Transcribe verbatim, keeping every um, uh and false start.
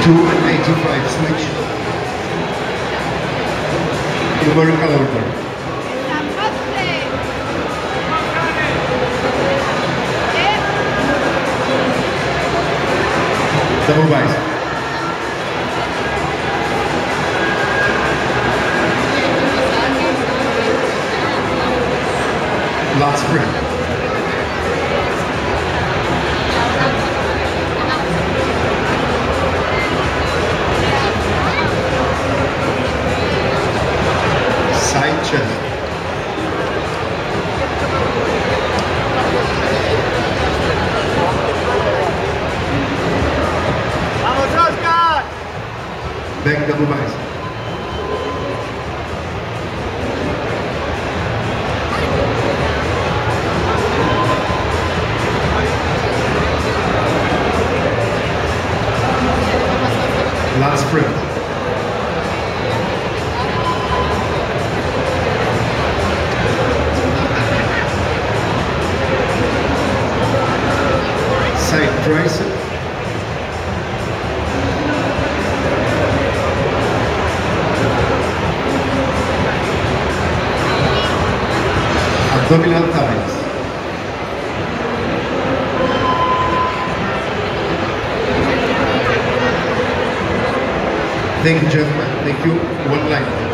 two eighty-five switch. Numerical order. Double bicep. Last sprint. Side chest. Vamos, Oscar! Back double bicep. Last sprint. Side tricep. Abdominal thighs. Thank you, gentlemen. Thank you. One line.